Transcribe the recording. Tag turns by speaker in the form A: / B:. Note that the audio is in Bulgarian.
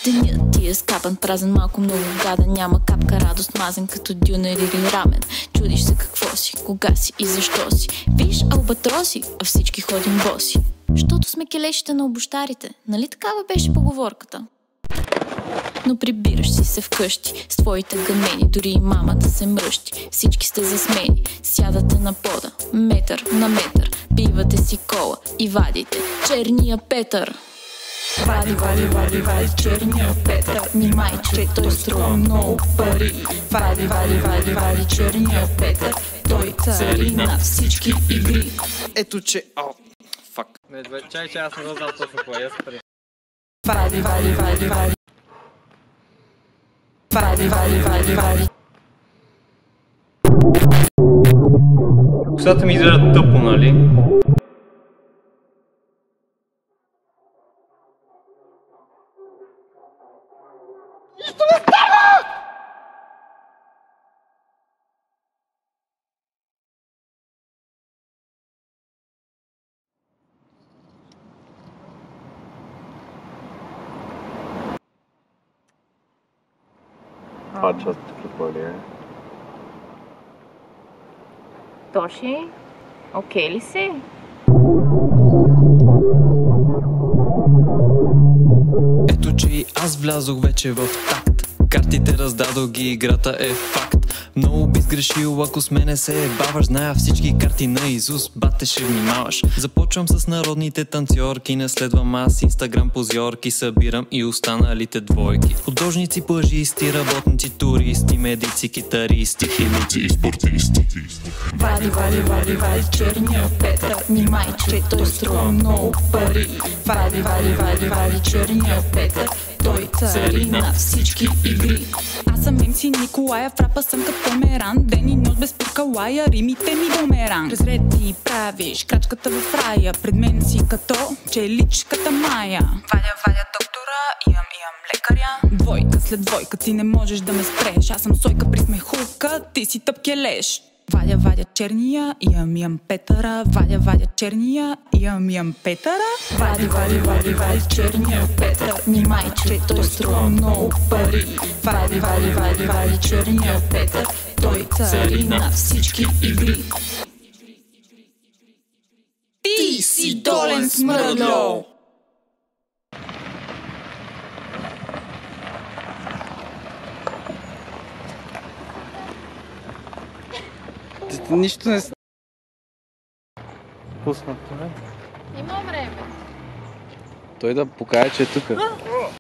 A: Денят ти е скапан, празен, малко много гаден. Няма капка радост, мазен като дюнер или рамен. Чудиш се какво си, кога си и защо си. Виж албатроси, а всички ходим боси. Щото сме келешите на обощарите. Нали такава беше поговорката? Но прибираш си се вкъщи с твоите гънени, дори и мамата се мръщи. Всички сте засмени, сядате на пода, метър на метър, пивате си кола и вадите черния Петър. Вади, вади, вади, вади черния Петър, нимай, че той струва много пари. Вади, вади, вади, вади черния Петър, той цари на всички игри.
B: Ето че... Фак.
C: Чай, че аз не знам точно кое е.
A: Вади, вади, вади, вади. Вади, вади, вади, вади.
C: Косата ми изглежда тъпо, нали?
D: Това част какво ли е?
E: Тоши, окей ли си?
B: Ето че и аз влязох вече в такт. Картите раздадох ги, играта е факт. Много би сгрешил, ако с мене се баваш. Зная всички карти на Изус, бате ще внимаваш. Започвам с народните танцорки, не следвам аз инстаграм позорки. Събирам и останалите двойки. Художници, плажисти, работници, туристи, медици, китаристи, химици и спортисти.
A: Вади, вади, вади, вади черния Петър, нимай, че той струва много пари. Вади, вади, вади, вади черния Петър, той цари на всички игри.
F: Аз съм Немси Николая, в рапа съм като Меран. Ден и нощ без спирка лая, римите ми бумеранг. Разред ти правиш крачката в рая, пред мен си като челичката Мая. Вадя доктора, имам лекаря. Двойка след двойка ти не можеш да ме спреш. Аз съм сойка при смехулка, ти си тъпкелеш. Вадя черния, имам Петъра. Вадя черния, имам Петъра.
A: Вади, вади, вади, вади черния Петър, нимай, че той струва много пари. Вади, вади, вади, вади черния Петър, той цари на всички игри.
F: Ти си долен смръдло!
B: Нищо не...
D: Пуснахте,
E: Има време.
B: Той да покаже, че е тук.